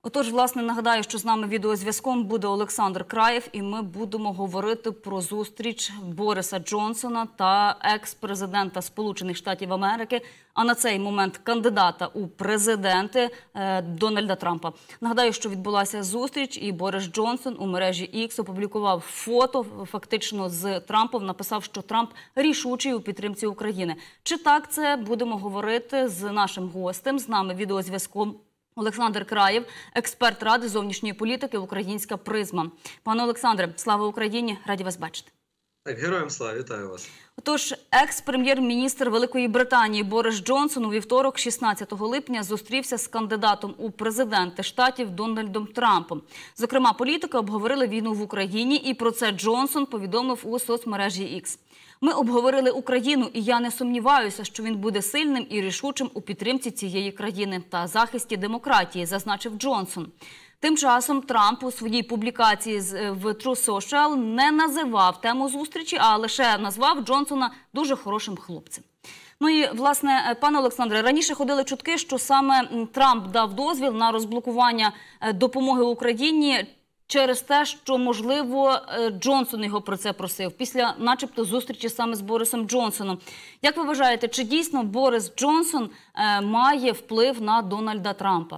Отож, власне, нагадаю, що з нами відеозв'язком буде Олександр Краєв, і ми будемо говорити про зустріч Бориса Джонсона та екс-президента Сполучених Штатів Америки, а на цей момент кандидата у президенти Дональда Трампа. Нагадаю, що відбулася зустріч, і Борис Джонсон у мережі X опублікував фото фактично з Трампом, написав, що Трамп рішучий у підтримці України. Чи так це, будемо говорити з нашим гостем, з нами відеозв'язком Олександр Краєв, експерт Ради зовнішньої політики «Українська призма». Пане Олександре, слава Україні! Раді вас бачити. Так, героям слава, вітаю вас. Отож, екс-прем'єр-міністр Великої Британії Борис Джонсон у вівторок, 16 липня, зустрівся з кандидатом у президенти Штатів Дональдом Трампом. Зокрема, політики обговорили війну в Україні, і про це Джонсон повідомив у соцмережі X. «Ми обговорили Україну, і я не сумніваюся, що він буде сильним і рішучим у підтримці цієї країни та захисті демократії», зазначив Джонсон. Тим часом Трамп у своїй публікації в Truth Social не називав тему зустрічі, а лише назвав Джонсона дуже хорошим хлопцем. Ну і, власне, пане Олександре, раніше ходили чутки, що саме Трамп дав дозвіл на розблокування допомоги Україні через те, що, можливо, Джонсон його про це просив, після начебто зустрічі саме з Борисом Джонсоном. Як ви вважаєте, чи дійсно Борис Джонсон має вплив на Дональда Трампа?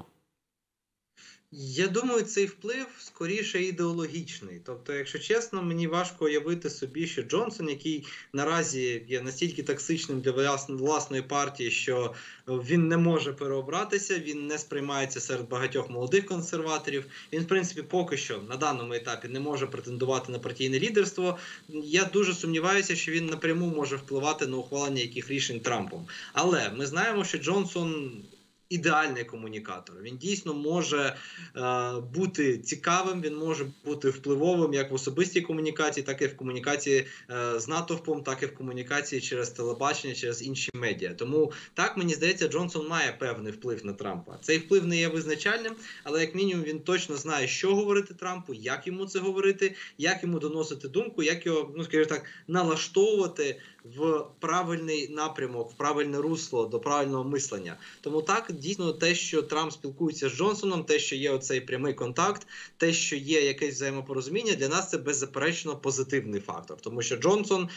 Я думаю, цей вплив скоріше ідеологічний. Тобто, якщо чесно, мені важко уявити собі, що Джонсон, який наразі є настільки токсичним для власної партії, що він не може переобратися, він не сприймається серед багатьох молодих консерваторів, він, в принципі, поки що на даному етапі не може претендувати на партійне лідерство. Я дуже сумніваюся, що він напряму може впливати на ухвалення яких рішень Трампом. Але ми знаємо, що Джонсон ідеальний комунікатор. Він дійсно може бути цікавим, він може бути впливовим як в особистій комунікації, так і в комунікації з натовпом, так і в комунікації через телебачення, через інші медіа. Тому так, мені здається, Джонсон має певний вплив на Трампа. Цей вплив не є визначальним, але як мінімум він точно знає, що говорити Трампу, як йому це говорити, як йому доносити думку, як його, ну скажімо так, налаштовувати в правильний напрямок, в правильне русло, до правильного мислення. Тому так, дійсно, те, що Трамп спілкується з Джонсоном, те, що є оцей прямий контакт, те, що є якесь взаємопорозуміння, для нас це беззаперечно позитивний фактор. Тому що Джонсон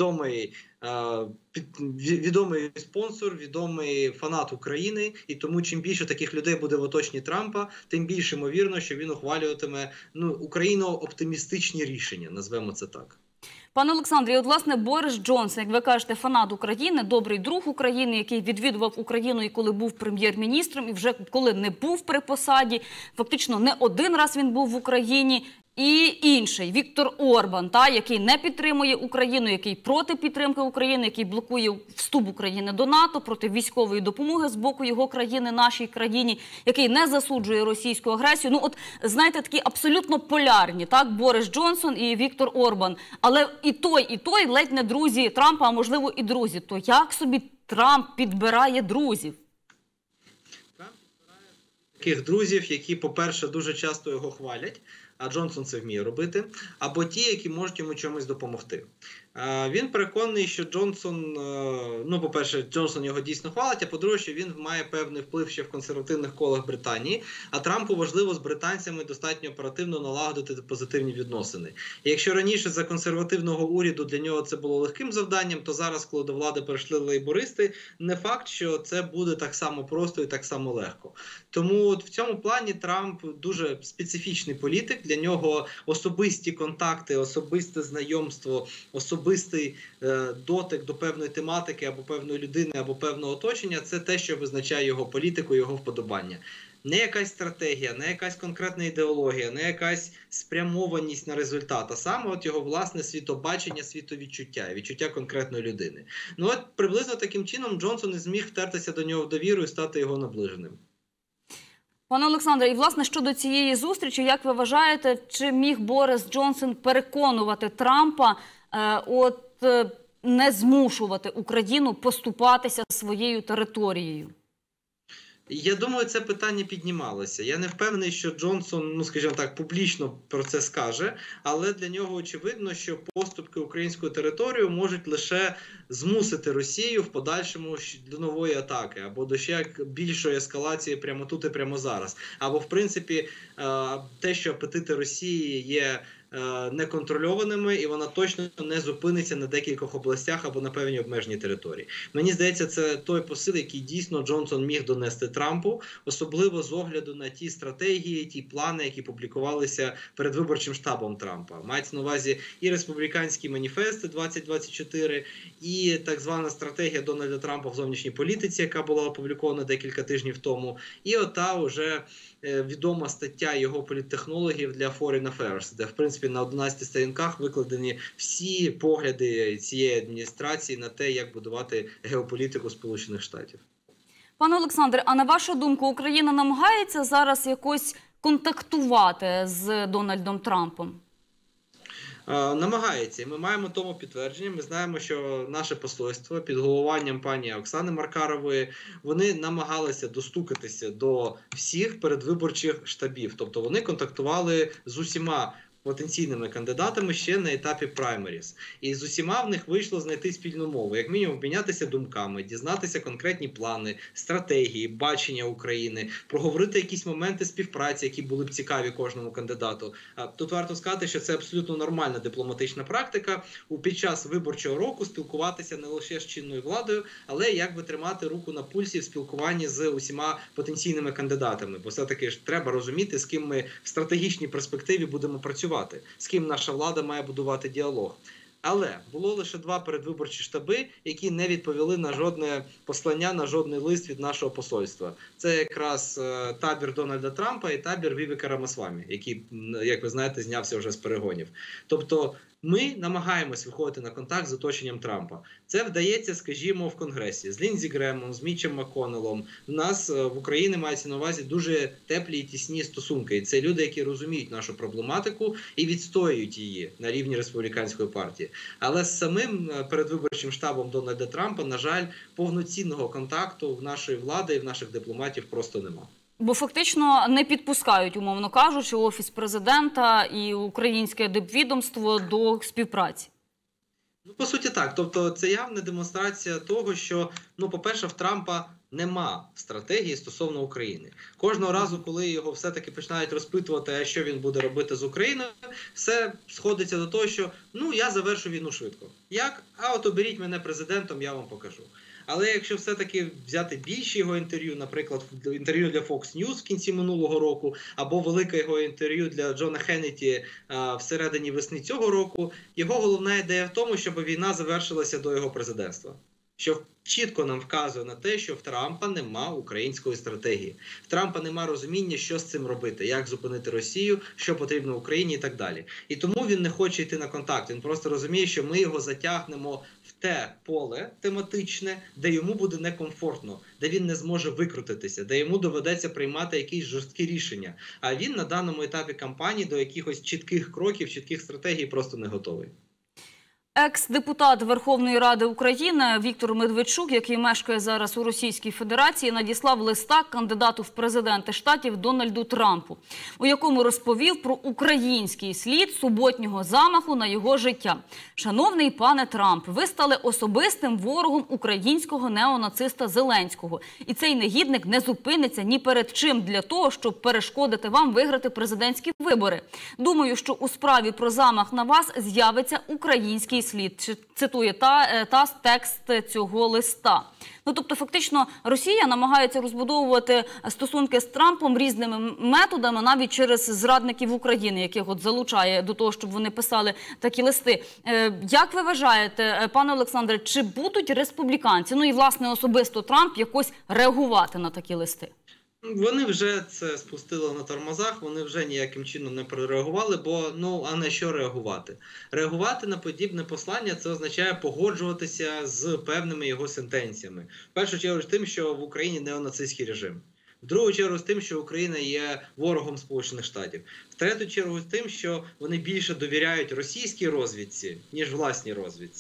відомий спонсор, відомий фанат України, і тому чим більше таких людей буде в оточенні Трампа, тим більше ймовірно, що він ухвалюватиме україно-оптимістичні рішення, назвемо це так. Пане Олександре, от, власне, Борис Джонсон, як ви кажете, фанат України, добрий друг України, який відвідував Україну і коли був прем'єр-міністром, і вже коли не був при посаді, фактично не один раз він був в Україні. І інший, Віктор Орбан, який не підтримує Україну, який проти підтримки України, який блокує вступ України до НАТО, проти військової допомоги з боку його країни, нашій країні, який не засуджує російську агресію. Ну, от, знаєте, такі абсолютно полярні, Борис Джонсон і Віктор Орбан. Але і той ледь не друзі Трампа, а можливо і друзі. То як собі Трамп підбирає друзів? Трамп підбирає таких друзів, які, по-перше, дуже часто його хвалять, а Джонсон це вміє робити, або ті, які можуть йому чомусь допомогти. Він переконаний, що Джонсон, по-перше, Джонсон його дійсно хвалить, а по-друге, що він має певний вплив ще в консервативних колах Британії, а Трампу важливо з британцями достатньо оперативно налагодити позитивні відносини. І якщо раніше за консервативного уряду для нього це було легким завданням, то зараз, коли до влади перейшли лейбористи, не факт, що це буде так само просто і так само легко. Тому в цьому плані Трамп дуже специфічний політик, для нього особисті контакти, особисте знайомство, особистий дотик до певної тематики або певної людини, або певного оточення – це те, що визначає його політику, його вподобання. Не якась стратегія, не якась конкретна ідеологія, не якась спрямованість на результат, а саме його власне світобачення, світовідчуття, відчуття конкретної людини. Ну от приблизно таким чином Джонсон і зміг втертися до нього в довіру і стати його наближеним. Пане Олександре, і власне щодо цієї зустрічі, як ви вважаєте, чи міг Борис Джонсон переконувати Трампа не змушувати Україну поступатися своєю територією? Я думаю, це питання піднімалося. Я не впевнений, що Джонсон, ну скажімо так, публічно про це скаже, але для нього очевидно, що поступки українською територією можуть лише змусити Росію в подальшому до нової атаки, або до ще більшої ескалації прямо тут і прямо зараз. Або, в принципі, те, що апетити Росії є неконтрольованими, і вона точно не зупиниться на декількох областях або на певній обмеженій території. Мені здається, це той посил, який дійсно Джонсон міг донести Трампу, особливо з огляду на ті стратегії, ті плани, які публікувалися передвиборчим штабом Трампа. Мається на увазі і республіканські маніфести 2024, і так звана стратегія Дональда Трампа в зовнішній політиці, яка була опублікована декілька тижнів тому, і ота уже відома стаття його політтехнологів для Foreign Affairs, де, в принципі, на 11 сторінках викладені всі погляди цієї адміністрації на те, як будувати геополітику Сполучених Штатів. Пане Олександре, а на вашу думку, Україна намагається зараз якось контактувати з Дональдом Трампом? Намагається. І ми маємо тому підтвердження. Ми знаємо, що наше посольство під головуванням пані Оксани Маркарової, вони намагалися достукатися до всіх передвиборчих штабів. Тобто вони контактували з усіма потенційними кандидатами ще на етапі праймеріс. І з усіма в них вийшло знайти спільну мову, як мінімум обмінятися думками, дізнатися конкретні плани, стратегії, бачення України, проговорити якісь моменти співпраці, які були б цікаві кожному кандидату. Тут варто сказати, що це абсолютно нормальна дипломатична практика під час виборчого року спілкуватися не лише з чинною владою, але якби тримати руку на пульсі в спілкуванні з усіма потенційними кандидатами. Бо все-таки ж треба розуміти, з ким ми в стратегічній перспективі будемо працювати, з ким наша влада має будувати діалог. Але було лише 2 передвиборчі штаби, які не відповіли на жодне послання, на жодний лист від нашого посольства. Це якраз табір Дональда Трампа і табір Вівека Рамасвамі, який, як ви знаєте, знявся вже з перегонів. Тобто ми намагаємось виходити на контакт з оточенням Трампа. Це вдається, скажімо, в Конгресі. З Ліндзі Гремом, з Мітчем МакКоннеллом. У нас в Україні мається на увазі дуже теплі і тісні стосунки. І це люди, які розуміють нашу проблематику і відстоюють її на рівні республіканської партії. Але з самим передвиборчим штабом Дональда Трампа, на жаль, повноцінного контакту в нашої влади і в наших дипломатів просто нема. Бо фактично не підпускають, умовно кажучи, Офіс президента і українське дипвідомство до співпраці. Ну, по суті, так. Тобто це явна демонстрація того, що, ну, по-перше, в Трампа нема стратегії стосовно України. Кожного разу, коли його все-таки починають розпитувати, а що він буде робити з Україною, все сходиться до того, що, ну, я завершу війну швидко. Як? А от оберіть мене президентом, я вам покажу. Але якщо все-таки взяти більше його інтерв'ю, наприклад, інтерв'ю для Fox News в кінці минулого року, або велике його інтерв'ю для Джона Хеннеті всередині весни цього року, його головна ідея в тому, щоб війна завершилася до його президентства. Що чітко нам вказує на те, що в Трампа нема української стратегії. В Трампа нема розуміння, що з цим робити, як зупинити Росію, що потрібно Україні і так далі. І тому він не хоче йти на контакт. Він просто розуміє, що ми його затягнемо в те поле тематичне, де йому буде некомфортно, де він не зможе викрутитися, де йому доведеться приймати якісь жорсткі рішення. А він на даному етапі кампанії до якихось чітких кроків, чітких стратегій просто не готовий. Екс-депутат Верховної Ради України Віктор Медведчук, який мешкає зараз у Російській Федерації, надіслав листа кандидату в президенти Штатів Дональду Трампу, у якому розповів про український слід суботнього замаху на його життя. Шановний пане Трамп, ви стали особистим ворогом українського неонациста Зеленського. І цей негідник не зупиниться ні перед чим для того, щоб перешкодити вам виграти президентські вибори. Думаю, що у справі про замах на вас з'явиться український слід, цитує ТАСС текст цього листа. Ну, тобто, фактично, Росія намагається розбудовувати стосунки з Трампом різними методами, навіть через зрадників України, яких от залучає до того, щоб вони писали такі листи. Як ви вважаєте, пане Олександре, чи будуть республіканці, ну і, власне, особисто Трамп, якось реагувати на такі листи? Вони вже це спустили на тормозах, вони вже ніяким чином не прореагували, бо, ну, а на що реагувати? Реагувати на подібне послання – це означає погоджуватися з певними його сентенціями. В першу чергу з тим, що в Україні неонацистський режим. В другу чергу з тим, що Україна є ворогом Сполучених Штатів. В третю чергу з тим, що вони більше довіряють російській розвідці, ніж власній розвідці.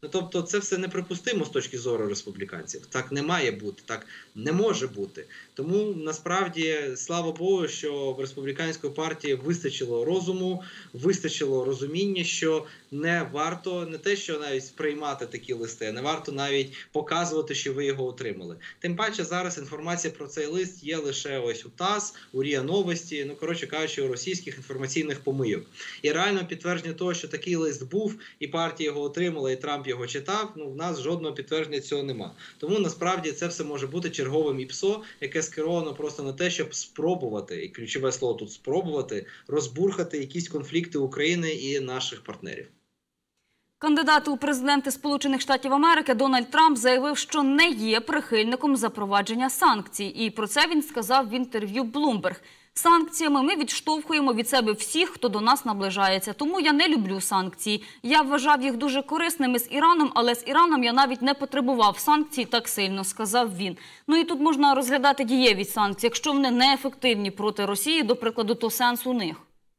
Ну, тобто це все неприпустимо з точки зору республіканців. Так не має бути, так не може бути. Тому насправді, слава Богу, що в республіканської партії вистачило розуму, вистачило розуміння, що не варто не те, що навіть сприймати такі листи, не варто навіть показувати, що ви його отримали. Тим паче зараз інформація про цей лист є лише ось у ТАСС, у РІА Новості, ну, коротше кажучи, у російських інформаційних помийок. І реально підтвердження того, що такий лист був, і партія його отримала, і Трамп його читав, ну, в нас жодного підтвердження цього нема. Тому насправді це все може бути черговим ІПСО, яке скеровано просто на те, щоб спробувати, і ключове слово тут спробувати, розбурхати якісь конфлікти України і наших партнерів. Кандидат у президенти Сполучених Штатів Америки Дональд Трамп заявив, що не є прихильником запровадження санкцій. І про це він сказав в інтерв'ю Bloomberg. Санкціями ми відштовхуємо від себе всіх, хто до нас наближається. Тому я не люблю санкції. Я вважав їх дуже корисними з Іраном, але з Іраном я навіть не потребував санкцій так сильно, сказав він. Ну і тут можна розглядати дієвість санкцій. Якщо вони неефективні проти Росії, до прикладу, то сенс у них.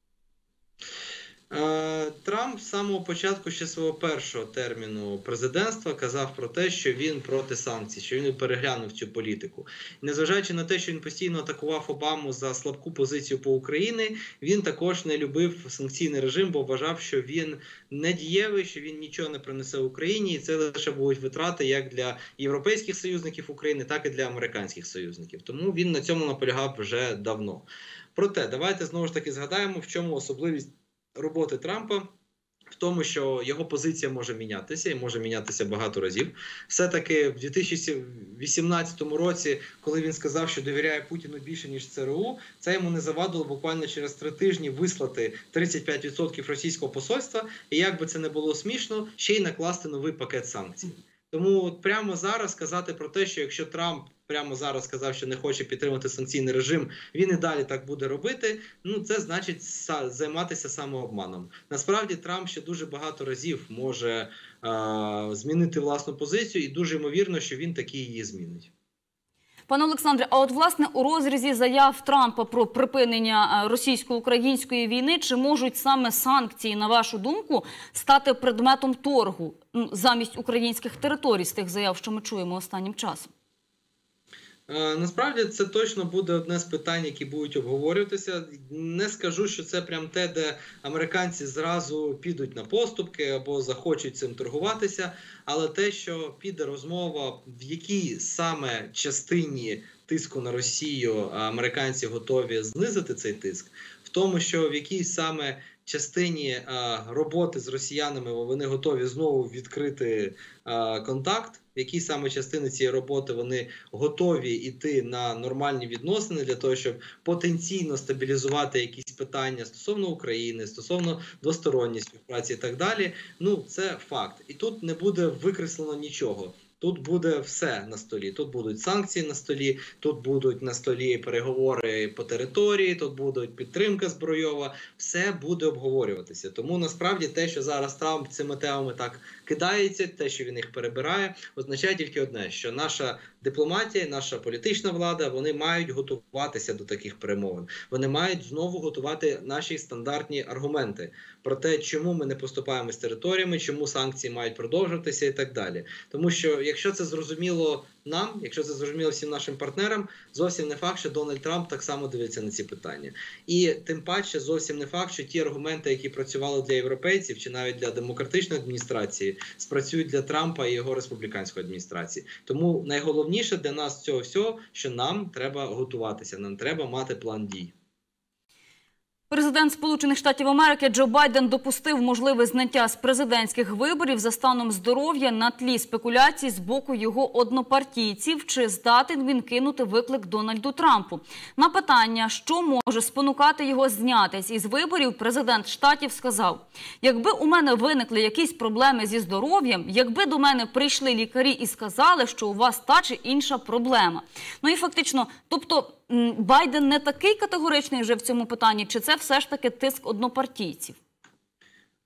Трамп з самого початку ще свого першого терміну президентства казав про те, що він проти санкцій, що він переглянув цю політику. Незважаючи на те, що він постійно атакував Обаму за слабку позицію по Україні, він також не любив санкційний режим, бо вважав, що він недієвий, що він нічого не принесе Україні, і це лише будуть витрати як для європейських союзників України, так і для американських союзників. Тому він на цьому наполягав вже давно. Проте, давайте знову ж таки згадаємо, в чому особливість роботи Трампа, в тому, що його позиція може мінятися, і може мінятися багато разів. Все-таки в 2018 році, коли він сказав, що довіряє Путіну більше, ніж ЦРУ, це йому не завадило буквально через 3 тижні вислати 35% російського посольства, і як би це не було смішно, ще й накласти новий пакет санкцій. Тому от прямо зараз сказати про те, що якщо Трамп прямо зараз сказав, що не хоче підтримати санкційний режим, він і далі так буде робити, ну це значить займатися самообманом. Насправді Трамп ще дуже багато разів може змінити власну позицію, і дуже ймовірно, що він таки її змінить. Пане Олександре, а от власне у розрізі заяв Трампа про припинення російсько-української війни, чи можуть саме санкції, на вашу думку, стати предметом торгу замість українських територій з тих заяв, що ми чуємо останнім часом? Насправді це точно буде одне з питань, які будуть обговорюватися. Не скажу, що це прям те, де американці зразу підуть на поступки або захочуть цим торгуватися, але те, що піде розмова, в якій саме частині тиску на Росію американці готові знизити цей тиск, в тому, що в якій саме частині роботи з росіянами вони готові знову відкрити контакт, в якій саме частини цієї роботи вони готові йти на нормальні відносини для того, щоб потенційно стабілізувати якісь питання стосовно України, стосовно двосторонньої співпраці і так далі. Ну, це факт. І тут не буде викреслено нічого. Тут буде все на столі. Тут будуть санкції на столі, тут будуть на столі переговори по території, тут буде підтримка збройова. Все буде обговорюватися. Тому насправді те, що зараз Трамп цими темами так кидається, те, що він їх перебирає, означає тільки одне, що наша дипломатія, наша політична влада, вони мають готуватися до таких перемовин. Вони мають знову готувати наші стандартні аргументи про те, чому ми не поступаємо з територіями, чому санкції мають продовжуватися і так далі. Тому що якщо це зрозуміло нам, якщо це зрозуміло всім нашим партнерам, зовсім не факт, що Дональд Трамп так само дивиться на ці питання. І тим паче зовсім не факт, що ті аргументи, які працювали для європейців чи навіть для демократичної адміністрації, спрацюють для Трампа і його республіканської адміністрації. Тому найголовніше для нас цього всього, що нам треба готуватися, нам треба мати план дій. Президент Сполучених Штатів Америки Джо Байден допустив можливе зняття з президентських виборів за станом здоров'я на тлі спекуляцій з боку його однопартійців, чи здатен він кинути виклик Дональду Трампу. На питання, що може спонукати його знятись із виборів, президент Штатів сказав: «Якби у мене виникли якісь проблеми зі здоров'ям, якби до мене прийшли лікарі і сказали, що у вас та чи інша проблема». Ну і фактично, тобто Байден не такий категоричний вже в цьому питанні, чи це все ж таки тиск однопартійців?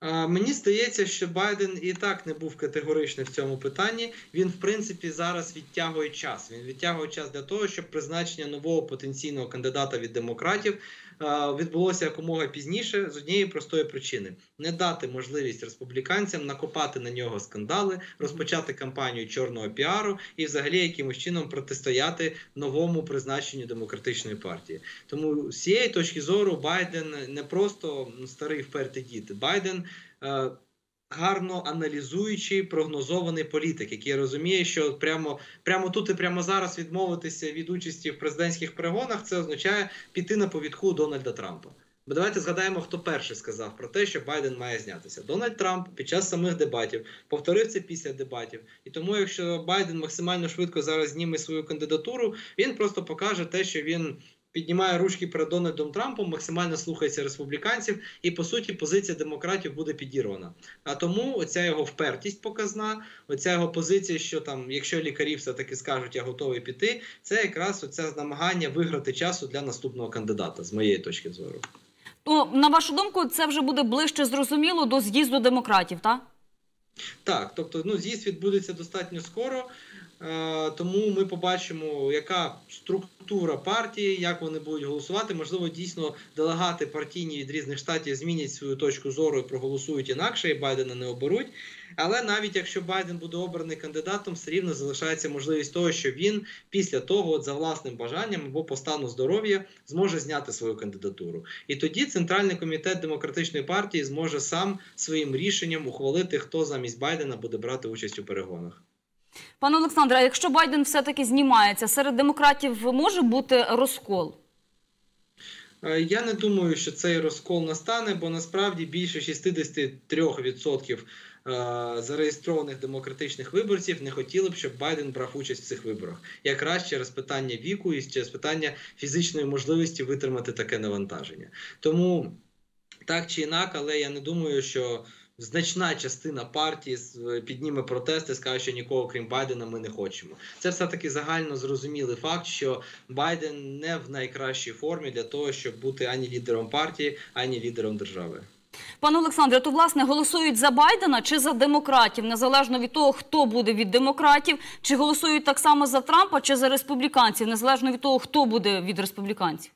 Мені здається, що Байден і так не був категоричний в цьому питанні. Він, в принципі, зараз відтягує час. Він відтягує час для того, щоб призначення нового потенційного кандидата від демократів відбулося якомога пізніше з однієї простої причини. Не дати можливість республіканцям накопати на нього скандали, розпочати кампанію чорного піару і взагалі якимось чином протистояти новому призначенню демократичної партії. Тому з цієї точки зору Байден не просто старий впертий дід. Байден гарно аналізуючий, прогнозований політик, який розуміє, що прямо тут і прямо зараз відмовитися від участі в президентських перегонах, це означає піти на повідку Дональда Трампа. Бо давайте згадаємо, хто перший сказав про те, що Байден має знятися. Дональд Трамп під час самих дебатів, повторив це після дебатів. І тому, якщо Байден максимально швидко зараз зніме свою кандидатуру, він просто покаже те, що він піднімає ручки перед Дональдом Трампом, максимально слухається республіканців, і, по суті, позиція демократів буде підірвана. А тому оця його впертість показна, оця його позиція, що там, якщо лікарі все-таки скажуть, я готовий піти, це якраз оце намагання виграти часу для наступного кандидата, з моєї точки зору. То, на вашу думку, це вже буде ближче зрозуміло до з'їзду демократів, так? Так, тобто з'їзд відбудеться достатньо скоро, тому ми побачимо, яка структура партії, як вони будуть голосувати. Можливо, дійсно делегати партійні від різних штатів змінять свою точку зору і проголосують інакше, і Байдена не оберуть. Але навіть якщо Байден буде обраний кандидатом, все рівно залишається можливість того, що він після того, за власним бажанням або по стану здоров'я, зможе зняти свою кандидатуру. І тоді Центральний комітет Демократичної партії зможе сам своїм рішенням ухвалити, хто замість Байдена буде брати участь у перегонах. Пане Олександре, а якщо Байден все-таки знімається, серед демократів може бути розкол? Я не думаю, що цей розкол настане, бо насправді більше 63% зареєстрованих демократичних виборців не хотіли б, щоб Байден брав участь в цих виборах. Якраз через питання віку і через питання фізичної можливості витримати таке навантаження. Тому так чи інак, але я не думаю, що значна частина партії підніме протести, скаже, що нікого, крім Байдена, ми не хочемо. Це все-таки загально зрозумілий факт, що Байден не в найкращій формі для того, щоб бути ані лідером партії, ані лідером держави. Пане Олександре, то, власне, голосують за Байдена чи за демократів, незалежно від того, хто буде від демократів, чи голосують так само за Трампа, чи за республіканців, незалежно від того, хто буде від республіканців?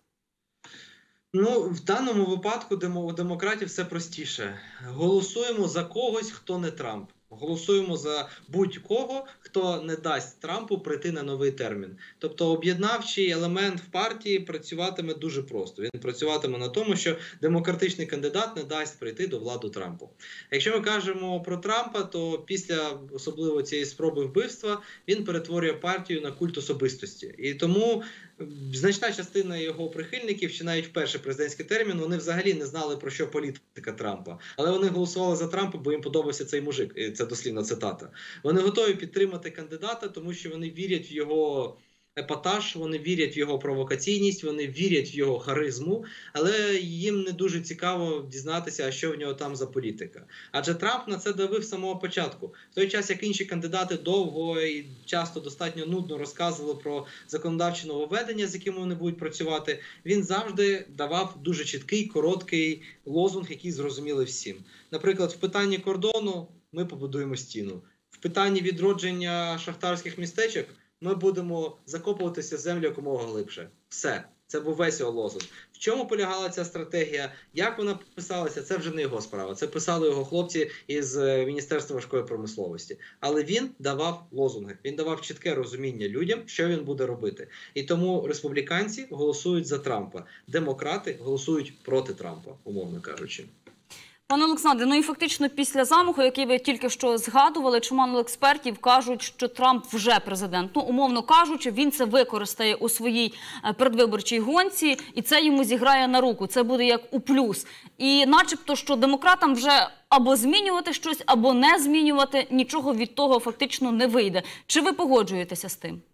В даному випадку у демократів все простіше. Голосуємо за когось, хто не Трамп. Голосуємо за будь-кого, хто не дасть Трампу прийти на новий термін. Тобто об'єднавчий елемент в партії працюватиме дуже просто. Він працюватиме на тому, що демократичний кандидат не дасть прийти до влади Трампу. Якщо ми кажемо про Трампа, то після особливо цієї спроби вбивства він перетворює партію на культ особистості. І тому значна частина його прихильників, ще навіть в перший президентський термін, вони взагалі не знали, про що політика Трампа. Але вони голосували за Трампа, бо їм подобався цей мужик. І це дослівна цитата. Вони готові підтримати кандидата, тому що вони вірять в його епатаж, вони вірять в його провокаційність, вони вірять в його харизму, але їм не дуже цікаво дізнатися, а що в нього там за політика. Адже Трамп на це давив з самого початку. В той час, як інші кандидати довго і часто достатньо нудно розказували про законодавчі нововведення, з якими вони будуть працювати, він завжди давав дуже чіткий, короткий лозунг, який зрозуміли всім. Наприклад, в питанні кордону ми побудуємо стіну. В питанні відродження шахтарських містечок ми будемо закопуватися в землю якомога глибше. Все. Це був весь його лозунг. В чому полягала ця стратегія? Як вона писалася? Це вже не його справа. Це писали його хлопці із Міністерства важкої промисловості. Але він давав лозунги. Він давав чітке розуміння людям, що він буде робити. І тому республіканці голосують за Трампа. Демократи голосують проти Трампа, умовно кажучи. Пане Олександре, і фактично після замаху, який ви тільки що згадували, чимало експертів кажуть, що Трамп вже президент. Умовно кажучи, він це використає у своїй передвиборчій гонці, і це йому зіграє на руку. Це буде як у плюс. І начебто, що демократам вже або змінювати щось, або не змінювати, нічого від того фактично не вийде. Чи ви погоджуєтеся з тим?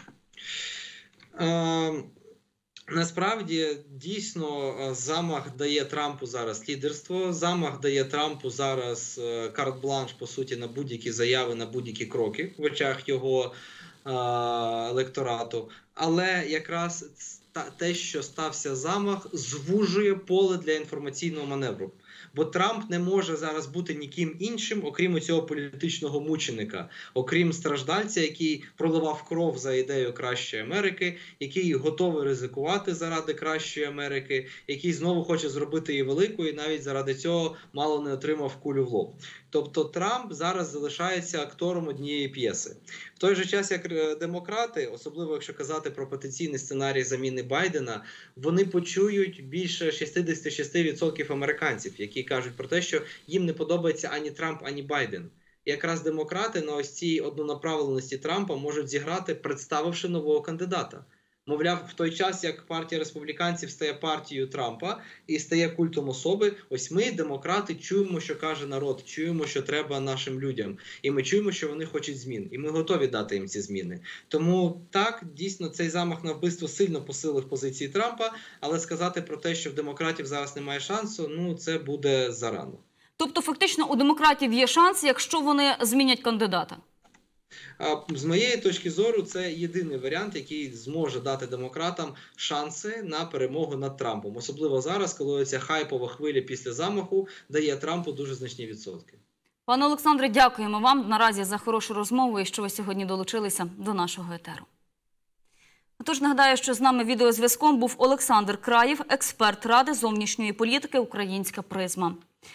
Насправді, дійсно, замах дає Трампу зараз лідерство, замах дає Трампу зараз карт-бланш, по суті, на будь-які заяви, на будь-які кроки в очах його електорату. Але якраз те, що стався замах, звужує поле для інформаційного маневру. Бо Трамп не може зараз бути ніким іншим, окрім цього політичного мученика, окрім страждальця, який проливав кров за ідею кращої Америки, який готовий ризикувати заради кращої Америки, який знову хоче зробити її великою і навіть заради цього мало не отримав кулю в лоб. Тобто Трамп зараз залишається актором однієї п'єси. В той же час, як демократи, особливо якщо казати про потенційний сценарій заміни Байдена, вони почують більше 66% американців, які кажуть про те, що їм не подобається ані Трамп, ані Байден. І якраз демократи на ось цій однонаправленості Трампа можуть зіграти, представивши нового кандидата. Мовляв, в той час, як партія республіканців стає партією Трампа і стає культом особи, ось ми, демократи, чуємо, що каже народ, чуємо, що треба нашим людям. І ми чуємо, що вони хочуть змін. І ми готові дати їм ці зміни. Тому так, дійсно, цей замах на вбивство сильно посилив позиції Трампа, але сказати про те, що в демократів зараз немає шансу, ну, це буде зарано. Тобто, фактично, у демократів є шанс, якщо вони змінять кандидата? З моєї точки зору, це єдиний варіант, який зможе дати демократам шанси на перемогу над Трампом. Особливо зараз, коли ця хайпова хвиля після замаху дає Трампу дуже значні відсотки. Пане Олександре, дякуємо вам наразі за хорошу розмову і що ви сьогодні долучилися до нашого етеру. Тож нагадаю, що з нами відеозв'язком був Олександр Краєв, експерт Ради зовнішньої політики «Українська призма».